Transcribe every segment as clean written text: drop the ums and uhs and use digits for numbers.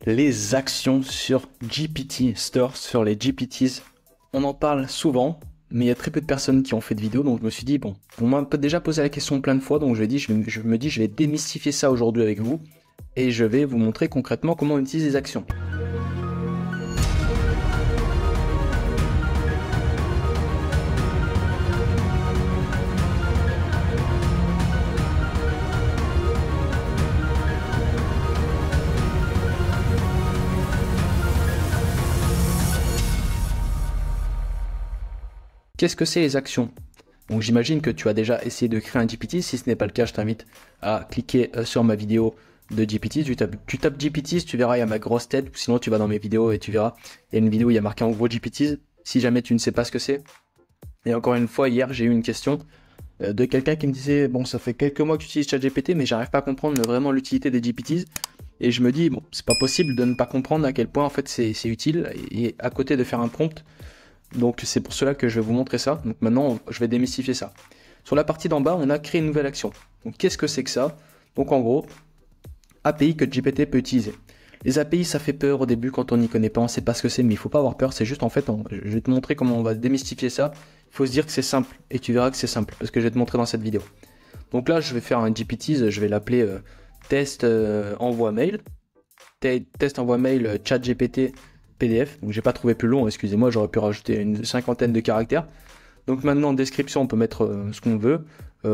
les actions sur GPT Store, sur les GPTs. On en parle souvent, mais il y a très peu de personnes qui ont fait de vidéos, donc je me suis dit, bon, on m'a déjà posé la question plein de fois, donc je me dis, je vais démystifier ça aujourd'hui avec vous, et je vais vous montrer concrètement comment on utilise les actions. Qu'est-ce que c'est les actions? Donc j'imagine que tu as déjà essayé de créer un GPT. Si ce n'est pas le cas, je t'invite à cliquer sur ma vidéo de GPT. Tu tapes GPT, tu verras, il y a ma grosse tête. Ou sinon, tu vas dans mes vidéos et tu verras, il y a une vidéo où il y a marqué en gros GPT. Si jamais tu ne sais pas ce que c'est. Et encore une fois, hier, j'ai eu une question de quelqu'un qui me disait, bon, ça fait quelques mois que tu utilises ChatGPT, mais j'arrive pas à comprendre vraiment l'utilité des GPTs. Et je me dis, bon, c'est pas possible de ne pas comprendre à quel point en fait c'est utile. Et à côté de faire un prompt, donc c'est pour cela que je vais vous montrer ça. Donc maintenant, je vais démystifier ça. Sur la partie d'en bas, on a créé une nouvelle action. Donc qu'est-ce que c'est que ça? Donc en gros, API que GPT peut utiliser. Les API, ça fait peur au début quand on n'y connaît pas, on ne sait pas ce que c'est, mais il ne faut pas avoir peur. C'est juste en fait, je vais te montrer comment on va démystifier ça. Il faut se dire que c'est simple, et tu verras que c'est simple, parce que je vais te montrer dans cette vidéo. Donc là, je vais faire un GPT, je vais l'appeler test envoi mail. Test envoi mail ChatGPT PDF, donc j'ai pas trouvé plus long, excusez-moi, j'aurais pu rajouter une cinquantaine de caractères. Donc maintenant en description on peut mettre ce qu'on veut,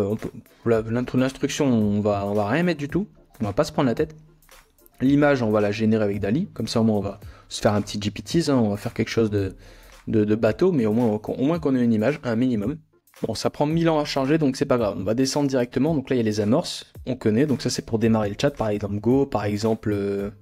l'instruction on va rien mettre du tout, on va pas se prendre la tête. L'image on va la générer avec DALL-E, comme ça au moins on va se faire un petit GPTs, on va faire quelque chose de bateau, mais au moins qu'on ait une image, un minimum. Bon, ça prend 1000 ans à charger, donc c'est pas grave, on va descendre directement. Donc là il y a les amorces, on connaît, donc ça c'est pour démarrer le chat, par exemple Go, par exemple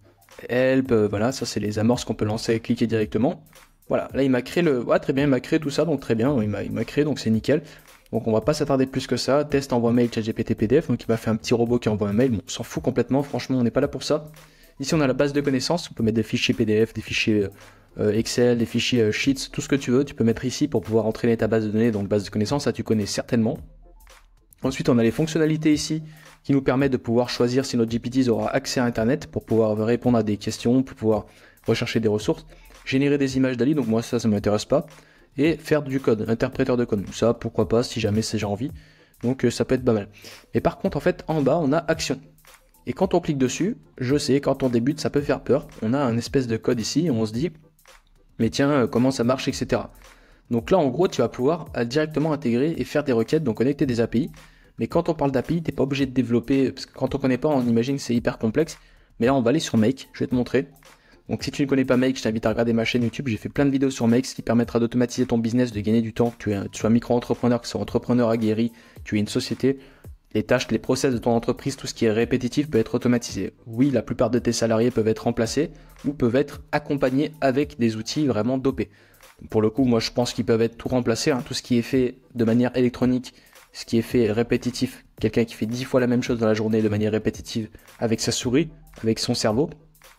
Help, voilà, ça c'est les amorces qu'on peut lancer et cliquer directement. Voilà, là il m'a créé très bien, il m'a créé tout ça, donc très bien, il m'a créé, donc c'est nickel. Donc on va pas s'attarder plus que ça. Test envoi mail ChatGPT PDF, donc il m'a fait un petit robot qui envoie un mail, bon, on s'en fout complètement, franchement on n'est pas là pour ça. Ici on a la base de connaissances, on peut mettre des fichiers PDF, des fichiers Excel, des fichiers Sheets, tout ce que tu veux, tu peux mettre ici pour pouvoir entraîner ta base de données, donc base de connaissances, ça tu connais certainement. Ensuite on a les fonctionnalités ici, qui nous permet de pouvoir choisir si notre GPT aura accès à Internet pour pouvoir répondre à des questions, pour pouvoir rechercher des ressources, générer des images DALL-E, donc moi ça ne m'intéresse pas, et faire du code, interpréteur de code, ça pourquoi pas si jamais j'ai envie, donc ça peut être pas mal. Et par contre en fait en bas on a action, et quand on clique dessus, je sais quand on débute ça peut faire peur, on a un espèce de code ici et on se dit mais tiens comment ça marche etc. Donc là en gros tu vas pouvoir directement intégrer et faire des requêtes, donc connecter des API. Mais quand on parle d'API, t'es pas obligé de développer, parce que quand on connaît pas, on imagine que c'est hyper complexe. Mais là, on va aller sur Make, je vais te montrer. Donc si tu ne connais pas Make, je t'invite à regarder ma chaîne YouTube, j'ai fait plein de vidéos sur Make, ce qui permettra d'automatiser ton business, de gagner du temps, que tu sois micro-entrepreneur, que tu sois entrepreneur aguerri, tu es une société, les tâches, les process de ton entreprise, tout ce qui est répétitif peut être automatisé. Oui, la plupart de tes salariés peuvent être remplacés ou peuvent être accompagnés avec des outils vraiment dopés. Pour le coup, moi je pense qu'ils peuvent être tout remplacés, tout ce qui est fait de manière électronique, ce qui est fait répétitif, quelqu'un qui fait 10 fois la même chose dans la journée de manière répétitive avec sa souris, avec son cerveau,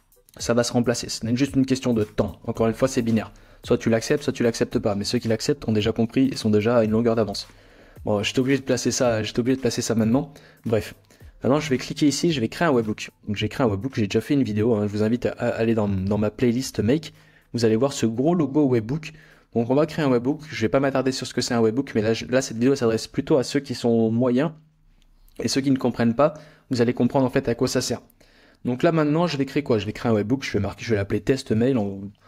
ça va se remplacer. Ce n'est juste une question de temps. Encore une fois, c'est binaire. Soit tu l'acceptes pas. Mais ceux qui l'acceptent ont déjà compris et sont déjà à une longueur d'avance. Bon, j'étais obligé de placer ça maintenant. Bref. Maintenant, je vais cliquer ici, je vais créer un webbook. Donc j'ai créé un webbook, j'ai déjà fait une vidéo. Je vous invite à aller dans ma playlist Make. Vous allez voir ce gros logo webbook. Donc on va créer un webbook, je vais pas m'attarder sur ce que c'est un webbook, mais là cette vidéo s'adresse plutôt à ceux qui sont moyens, et ceux qui ne comprennent pas, vous allez comprendre en fait à quoi ça sert. Donc là maintenant je vais créer quoi? Je vais créer un webbook, je vais l'appeler test mail,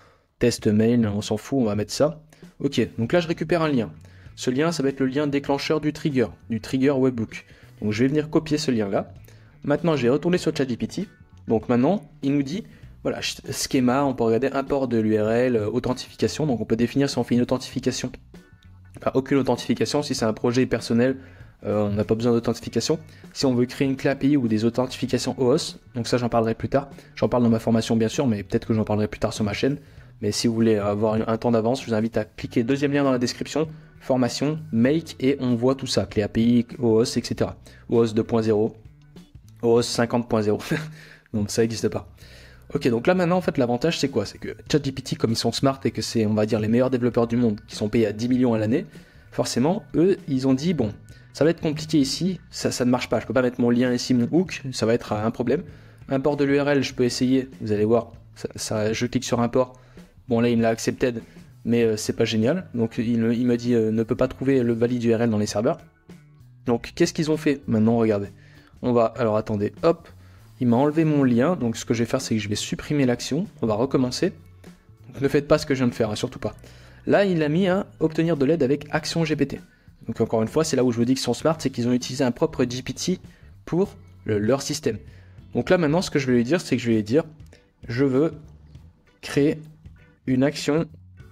on s'en fout, on va mettre ça. Ok, donc là je récupère un lien. Ce lien ça va être le lien déclencheur du trigger webbook. Donc je vais venir copier ce lien là. Maintenant je vais retourner sur ChatGPT. Donc maintenant il nous dit voilà, schéma, on peut regarder import de l'URL, authentification, donc on peut définir si on fait une authentification. Enfin, aucune authentification, si c'est un projet personnel, on n'a pas besoin d'authentification. Si on veut créer une clé API ou des authentifications OAuth, donc ça j'en parlerai plus tard. J'en parle dans ma formation bien sûr, mais peut-être que j'en parlerai plus tard sur ma chaîne. Mais si vous voulez avoir un temps d'avance, je vous invite à cliquer deuxième lien dans la description, formation, make, et on voit tout ça, clé API, OAuth, etc. OAuth 2.0, OAuth 50.0, donc ça n'existe pas. Ok, donc là maintenant en fait l'avantage c'est quoi? C'est que ChatGPT, comme ils sont smart et que c'est on va dire les meilleurs développeurs du monde qui sont payés à 10 millions à l'année, forcément eux ils ont dit bon ça va être compliqué ici, ça ne marche pas, je peux pas mettre mon lien ici, mon hook, ça va être un problème. Import de l'URL je peux essayer, vous allez voir Je clique sur import. Bon là il me l'a accepté, mais c'est pas génial. Donc il me dit ne peut pas trouver le valide URL dans les serveurs. Donc qu'est-ce qu'ils ont fait? Maintenant regardez. Alors attendez, hop, il m'a enlevé mon lien. Donc ce que je vais faire, c'est que je vais supprimer l'action. On va recommencer. Donc ne faites pas ce que je viens de faire, hein, surtout pas. Là il a mis à obtenir de l'aide avec Action GPT. Donc encore une fois, c'est là où je vous dis qu'ils sont smart, c'est qu'ils ont utilisé un propre GPT pour leur système. Donc là maintenant, ce que je vais lui dire, c'est que je vais lui dire, je veux créer une action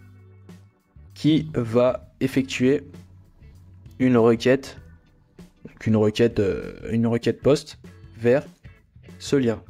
qui va effectuer une requête, donc une requête post vers ce lien.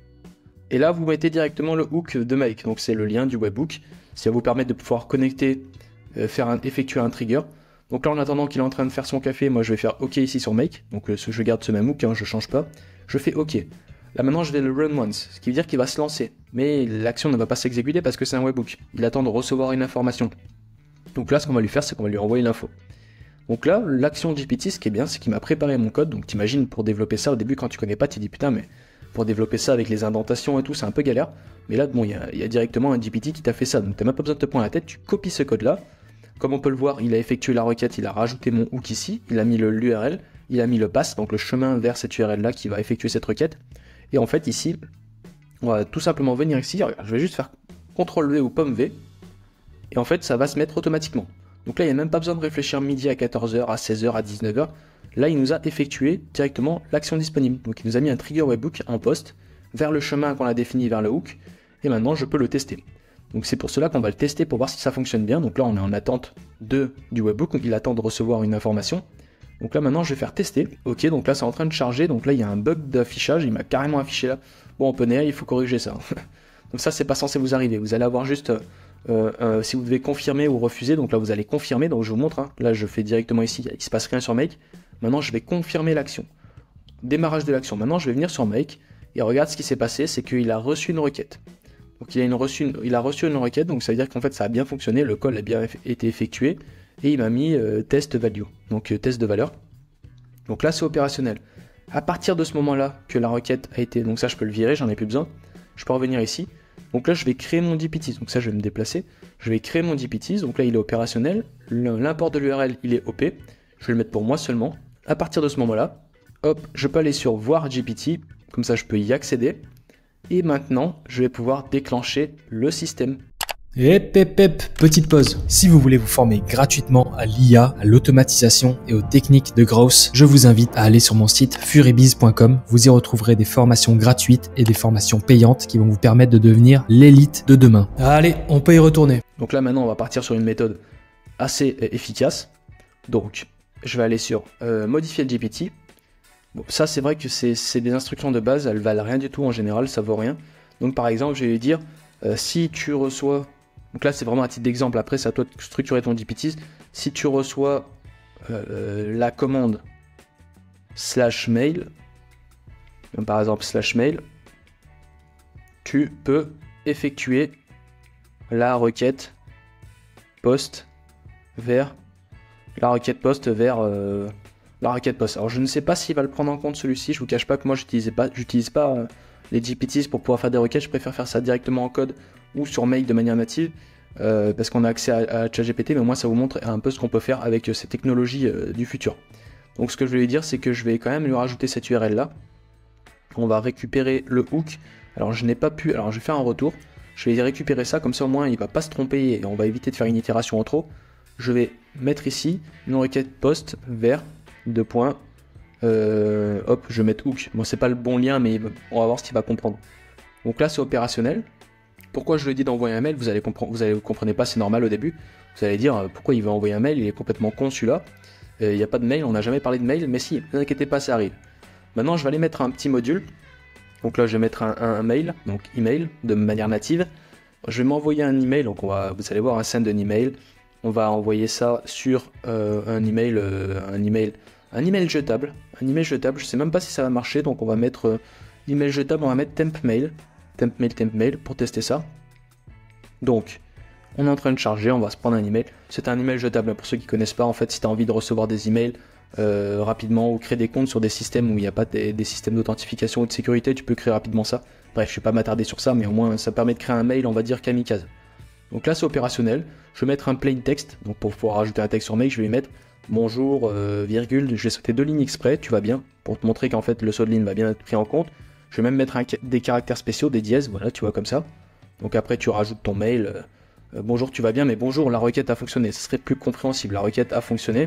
Et là, vous mettez directement le hook de Make, donc c'est le lien du webhook. Ça va vous permettre de pouvoir connecter, effectuer un trigger. Donc là, en attendant qu'il est en train de faire son café, moi je vais faire OK ici sur Make. Donc je garde ce même hook, hein, je change pas. Je fais OK. Là maintenant, je vais le run once, ce qui veut dire qu'il va se lancer. Mais l'action ne va pas s'exécuter parce que c'est un webhook. Il attend de recevoir une information. Donc là, ce qu'on va lui faire, c'est qu'on va lui envoyer l'info. Donc là, l'action GPT, ce qui est bien, c'est qu'il m'a préparé mon code. Donc t'imagines, pour développer ça, au début, quand tu connais pas, tu te dis putain, mais pour développer ça avec les indentations et tout, c'est un peu galère. Mais là, bon, il y a directement un GPT qui t'a fait ça. Donc t'as même pas besoin de te prendre la tête, tu copies ce code-là. Comme on peut le voir, il a effectué la requête, il a rajouté mon hook ici, il a mis l'URL, il a mis le path, donc le chemin vers cette URL-là qui va effectuer cette requête. Et en fait, ici, on va tout simplement venir ici, regarde, je vais juste faire CTRL-V ou pomme-V, et en fait, ça va se mettre automatiquement. Donc là, il n'y a même pas besoin de réfléchir midi à 14h, à 16h, à 19h. Là, il nous a effectué directement l'action disponible. Donc il nous a mis un trigger webhook, un post, vers le chemin qu'on a défini vers le hook, et maintenant, je peux le tester. Donc c'est pour cela qu'on va le tester pour voir si ça fonctionne bien. Donc là, on est en attente du webhook, donc il attend de recevoir une information. Donc là, maintenant, je vais faire tester. Ok, donc là, c'est en train de charger. Donc là, il y a un bug d'affichage. Il m'a carrément affiché là. Bon, OpenAI, il faut corriger ça. Donc ça, c'est pas censé vous arriver. Vous allez avoir juste, si vous devez confirmer ou refuser, donc là, vous allez confirmer. Donc je vous montre. Hein. Là, je fais directement ici. Il se passe rien sur Make. Maintenant, je vais confirmer l'action. Démarrage de l'action. Maintenant, je vais venir sur Make. Et regarde ce qui s'est passé. C'est qu'il a reçu une requête. Donc il a reçu une requête, donc ça veut dire qu'en fait ça a bien fonctionné, le call a bien été effectué, et il m'a mis test value, donc test de valeur. Donc là c'est opérationnel. À partir de ce moment-là que la requête a été, donc ça je peux le virer, j'en ai plus besoin, je peux revenir ici. Donc là je vais créer mon GPTs, donc ça je vais me déplacer, je vais créer mon GPTs, donc là il est opérationnel, l'import de l'URL il est OP, je vais le mettre pour moi seulement. À partir de ce moment-là, hop, je peux aller sur voir GPT, comme ça je peux y accéder. Et maintenant, je vais pouvoir déclencher le système. Petite pause. Si vous voulez vous former gratuitement à l'IA, à l'automatisation et aux techniques de growth, je vous invite à aller sur mon site furibiz.com. Vous y retrouverez des formations gratuites et des formations payantes qui vont vous permettre de devenir l'élite de demain. Allez, on peut y retourner. Donc là, maintenant, on va partir sur une méthode assez efficace. Donc, je vais aller sur modifier le GPT. Bon, ça c'est vrai que c'est des instructions de base, elles valent rien du tout en général, ça vaut rien. Donc par exemple, je vais lui dire, si tu reçois, donc là c'est vraiment un titre d'exemple, après c'est à toi de structurer ton GPTs, si tu reçois la commande /mail, par exemple /mail, tu peux effectuer la requête post vers la requête post. Alors je ne sais pas s'il va le prendre en compte celui-ci, je vous cache pas que moi j'utilise pas les GPTs pour pouvoir faire des requêtes, je préfère faire ça directement en code ou sur mail de manière native parce qu'on a accès à ChatGPT, mais moi ça vous montre un peu ce qu'on peut faire avec ces technologies du futur. Donc ce que je vais lui dire, c'est que je vais quand même lui rajouter cette URL là, on va récupérer le hook, alors je n'ai pas pu, alors je vais faire un retour, je vais récupérer ça, comme ça au moins il va pas se tromper et on va éviter de faire une itération en trop. Je vais mettre ici une requête post vers hop, je vais mettre hook. Bon, c'est pas le bon lien, mais on va voir ce qu'il va comprendre. Donc là, c'est opérationnel. Pourquoi je lui dis d'envoyer un mail? Vous comprenez pas, c'est normal au début. Vous allez dire pourquoi il veut envoyer un mail, il est complètement con celui-là. Il n'y a pas de mail, on n'a jamais parlé de mail, mais si, ne vous inquiétez pas, ça arrive. Maintenant, je vais aller mettre un petit module. Donc là, je vais mettre un mail, donc email, de manière native. Je vais m'envoyer un email, donc vous allez voir un send an email. On va envoyer ça sur un email jetable. Un email jetable, je sais même pas si ça va marcher, donc on va mettre l'email jetable, on va mettre temp mail pour tester ça. Donc, on est en train de charger, on va se prendre un email. C'est un email jetable, pour ceux qui connaissent pas, en fait, si tu as envie de recevoir des emails, rapidement, ou créer des comptes sur des systèmes où il n'y a pas des systèmes d'authentification ou de sécurité, tu peux créer rapidement ça. Bref, je ne vais pas m'attarder sur ça, mais au moins ça permet de créer un mail, on va dire kamikaze. Donc là c'est opérationnel, je vais mettre un plain text, donc pour pouvoir rajouter un texte sur mail, je vais mettre bonjour, virgule, je vais sauter 2 lignes exprès, tu vas bien, pour te montrer qu'en fait le saut de ligne va bien être pris en compte. Je vais même mettre des caractères spéciaux, des dièses, voilà, tu vois comme ça. Donc après tu rajoutes ton mail, bonjour tu vas bien, mais bonjour la requête a fonctionné, ce serait plus compréhensible, la requête a fonctionné.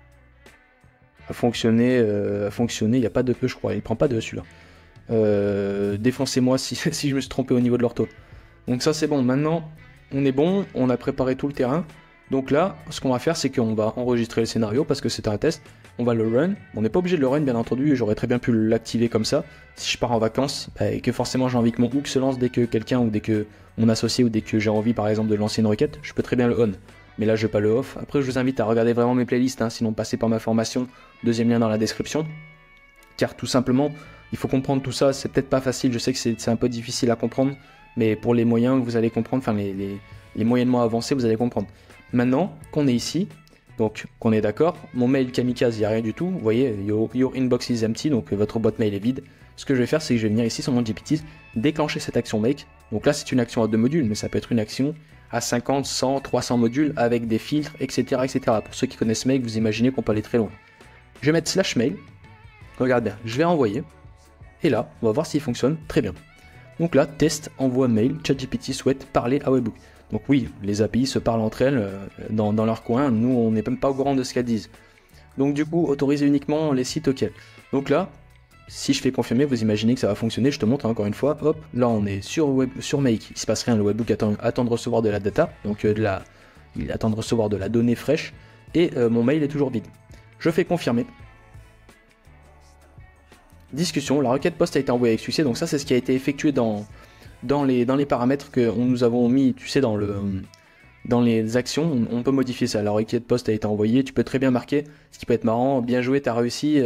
A fonctionné, il n'y a pas de E je crois, il prend pas de E celui-là. Défoncez-moi si je me suis trompé au niveau de l'ortho. Donc ça c'est bon, maintenant on est bon, on a préparé tout le terrain. Donc là, ce qu'on va faire c'est qu'on va enregistrer le scénario parce que c'est un test. On va le run, on n'est pas obligé de le run bien entendu, j'aurais très bien pu l'activer comme ça. Si je pars en vacances, et que forcément j'ai envie que mon hook se lance dès que quelqu'un ou dès que mon associé ou dès que j'ai envie par exemple de lancer une requête, je peux très bien le on. Mais là je vais pas le off. Après je vous invite à regarder vraiment mes playlists, hein, sinon passez par ma formation, deuxième lien dans la description. Car tout simplement, il faut comprendre tout ça, c'est peut-être pas facile, je sais que c'est un peu difficile à comprendre, mais pour les moyens vous allez comprendre, enfin les moyennement avancés vous allez comprendre. Maintenant qu'on est ici, donc qu'on est d'accord, mon mail kamikaze il n'y a rien du tout, vous voyez, your inbox is empty, donc votre boîte mail est vide. Ce que je vais faire c'est que je vais venir ici sur mon GPT, déclencher cette action make, donc là c'est une action à 2 modules, mais ça peut être une action à 50, 100, 300 modules avec des filtres, etc. etc. Pour ceux qui connaissent make, vous imaginez qu'on peut aller très loin. Je vais mettre slash mail, regarde bien, je vais envoyer, et là on va voir s'il fonctionne très bien. Donc là, test, envoi mail, ChatGPT souhaite parler à Webhook. Donc oui, les API se parlent entre elles dans leur coin, nous on n'est même pas au courant de ce qu'elles disent. Donc du coup, autoriser uniquement les sites OK. Donc là, si je fais confirmer, vous imaginez que ça va fonctionner, je te montre encore une fois, hop, là on est sur Make, il se passe rien, le Webhook attend de recevoir de la data, donc il attend de recevoir de la donnée fraîche, et mon mail est toujours vide. Je fais confirmer. Discussion, la requête post a été envoyée avec succès, donc ça c'est ce qui a été effectué dans les paramètres que nous avons mis, tu sais, dans les actions, on peut modifier ça. La requête post a été envoyée, tu peux très bien marquer, ce qui peut être marrant, bien joué, t'as réussi,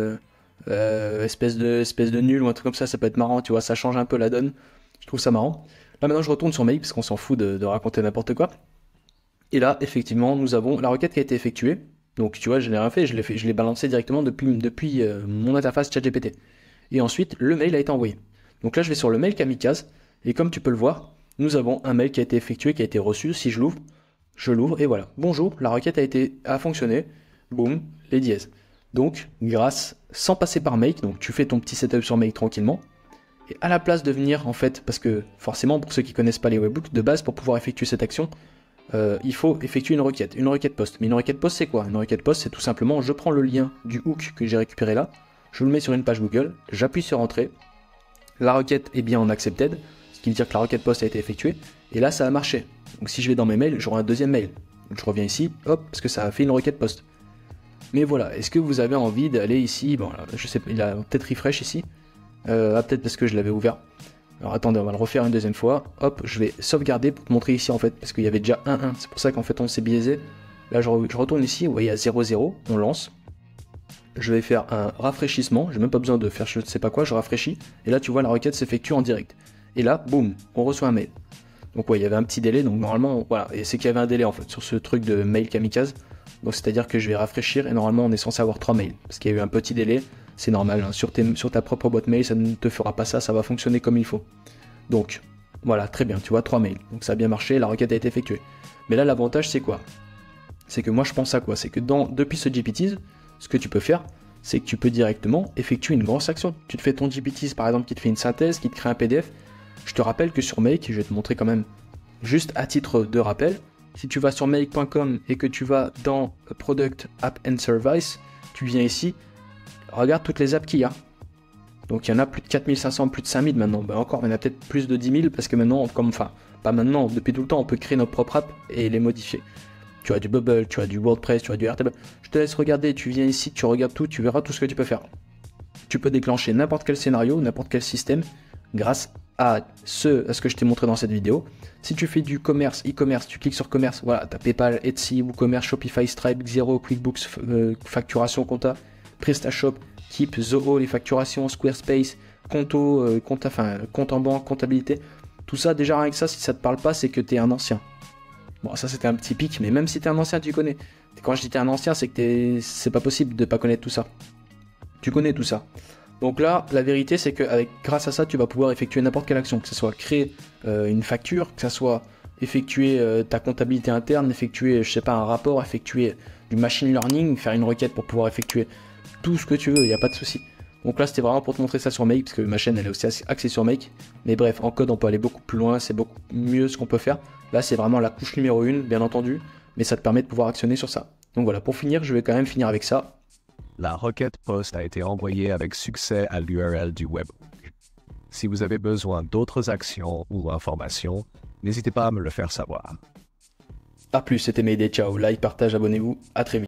espèce de nul ou un truc comme ça peut être marrant, tu vois, ça change un peu la donne, je trouve ça marrant. Là maintenant je retourne sur mail, parce qu'on s'en fout de raconter n'importe quoi. Et là, effectivement, nous avons la requête qui a été effectuée. Donc tu vois, je n'ai rien fait, je l'ai balancé directement depuis mon interface ChatGPT. Et ensuite, le mail a été envoyé. Donc là, je vais sur le mail kamikaze, et comme tu peux le voir, nous avons un mail qui a été effectué, qui a été reçu. Si je l'ouvre, et voilà. Bonjour, la requête a fonctionné. Boum, les dièses. Donc, sans passer par Make, donc tu fais ton petit setup sur Make tranquillement. Et à la place de venir, en fait, parce que forcément, pour ceux qui connaissent pas les webhooks, de base, pour pouvoir effectuer cette action, il faut effectuer une requête post. Mais une requête post, c'est quoi? Une requête post, c'est tout simplement, je prends le lien du hook que j'ai récupéré là, je le mets sur une page Google, j'appuie sur Entrée, la requête est bien en accepted, ce qui veut dire que la requête post a été effectuée, et là, ça a marché. Donc si je vais dans mes mails, j'aurai un deuxième mail. Donc je reviens ici, hop, parce que ça a fait une requête post. Mais voilà, est-ce que vous avez envie d'aller ici? Bon, là, je sais pas, il a peut-être refresh ici. Peut-être parce que je l'avais ouvert. Alors attendez, on va le refaire une deuxième fois. Hop, je vais sauvegarder pour te montrer ici en fait, parce qu'il y avait déjà 1-1. C'est pour ça qu'en fait on s'est biaisé. Là je retourne ici, vous voyez à 0-0, on lance. Je vais faire un rafraîchissement, j'ai même pas besoin de faire je ne sais pas quoi, je rafraîchis. Et là tu vois la requête s'effectue en direct. Et là, boum, on reçoit un mail. Donc ouais, il y avait un petit délai, donc normalement, voilà. Et c'est qu'il y avait un délai en fait sur ce truc de mail kamikaze. Donc c'est-à-dire que je vais rafraîchir et normalement on est censé avoir 3 mails. Parce qu'il y a eu un petit délai. C'est normal, hein. Sur ta propre boîte mail, ça ne te fera pas ça, ça va fonctionner comme il faut. Donc, voilà, très bien, tu vois, 3 mails. Donc ça a bien marché, la requête a été effectuée. Mais là, l'avantage, c'est quoi? C'est que moi, je pense à quoi? C'est que depuis ce GPTs, ce que tu peux faire, c'est que tu peux directement effectuer une grosse action. Tu te fais ton GPTs, par exemple, qui te fait une synthèse, qui te crée un PDF. Je te rappelle que sur Make, je vais te montrer quand même, juste à titre de rappel, si tu vas sur make.com et que tu vas dans Product, App and Service, tu viens ici, regarde toutes les apps qu'il y a. Donc il y en a plus de 4500, plus de 5000 maintenant. Ben encore, il y en a peut-être plus de 10 000 parce que maintenant, pas maintenant, depuis tout le temps, on peut créer nos propres apps et les modifier. Tu as du Bubble, tu as du WordPress, tu as du Airtable. Je te laisse regarder, tu viens ici, tu regardes tout, tu verras tout ce que tu peux faire. Tu peux déclencher n'importe quel scénario, n'importe quel système grâce à ce que je t'ai montré dans cette vidéo. Si tu fais du commerce, e-commerce, tu cliques sur commerce, voilà, tu as PayPal, Etsy, WooCommerce, Shopify, Stripe, Xero, QuickBooks, facturation, compta, PrestaShop, Keep, Zoho, les facturations, Squarespace, compte en banque, comptabilité. Tout ça, déjà rien que ça, si ça te parle pas, c'est que tu es un ancien. Bon, ça c'était un petit pic, mais même si tu es un ancien, tu connais. Quand je dis t'es un ancien, c'est que c'est pas possible de pas connaître tout ça. Tu connais tout ça. Donc là, la vérité, c'est que grâce à ça, tu vas pouvoir effectuer n'importe quelle action, que ce soit créer une facture, que ce soit effectuer ta comptabilité interne, effectuer, je sais pas, un rapport, effectuer du machine learning, faire une requête pour pouvoir effectuer tout ce que tu veux, il n'y a pas de souci. Donc là, c'était vraiment pour te montrer ça sur Make, parce que ma chaîne, elle est aussi axée sur Make. Mais bref, en code, on peut aller beaucoup plus loin, c'est beaucoup mieux ce qu'on peut faire. Là, c'est vraiment la couche numéro 1, bien entendu, mais ça te permet de pouvoir actionner sur ça. Donc voilà, pour finir, je vais quand même finir avec ça. La requête POST a été envoyée avec succès à l'URL du web. Si vous avez besoin d'autres actions ou informations, n'hésitez pas à me le faire savoir. A plus, c'était Mayday, ciao, like, partage, abonnez-vous, à très vite.